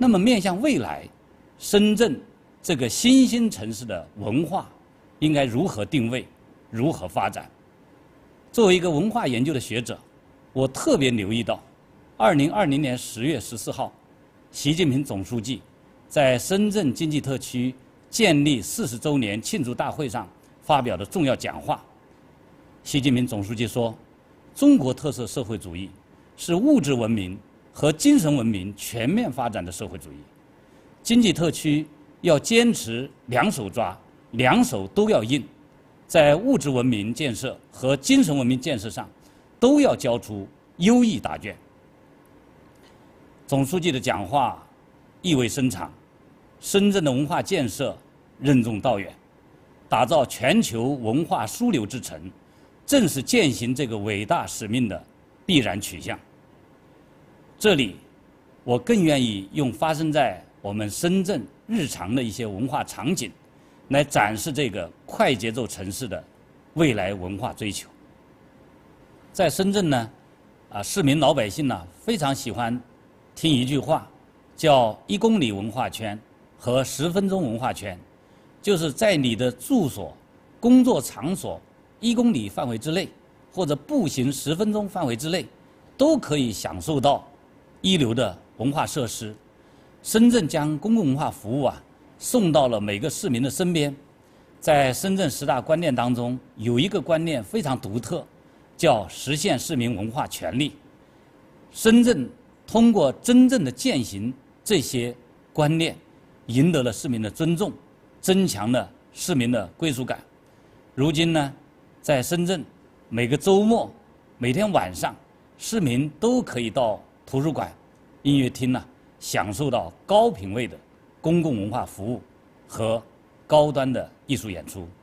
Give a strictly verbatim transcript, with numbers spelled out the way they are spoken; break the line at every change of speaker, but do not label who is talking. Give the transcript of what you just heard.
那么面向未来，深圳这个新兴城市的文化应该如何定位，如何发展？作为一个文化研究的学者，我特别留意到，二零二零年十月十四号，习近平总书记在深圳经济特区建立四十周年庆祝大会上发表的重要讲话。习近平总书记说，中国特色社会主义是物质文明和精神文明全面发展的社会主义，经济特区要坚持两手抓，两手都要硬，在物质文明建设和精神文明建设上都要交出优异答卷。总书记的讲话意味深长，深圳的文化建设任重道远，打造全球文化枢纽之城，正是践行这个伟大使命的必然取向。这里，我更愿意用发生在我们深圳日常的一些文化场景，来展示这个快节奏城市的未来文化追求。在深圳呢，啊，市民老百姓呢非常喜欢听一句话，叫“一公里文化圈”和“十分钟文化圈”，就是在你的住所、工作场所一公里范围之内，或者步行十分钟范围之内，都可以享受到一流的文化设施。深圳将公共文化服务啊送到了每个市民的身边。在深圳十大观念当中，有一个观念非常独特，叫实现市民文化权利。深圳通过真正的践行这些观念，赢得了市民的尊重，增强了市民的归属感。如今呢，在深圳，每个周末、每天晚上，市民都可以到图书馆、音乐厅呢，享受到高品位的公共文化服务和高端的艺术演出。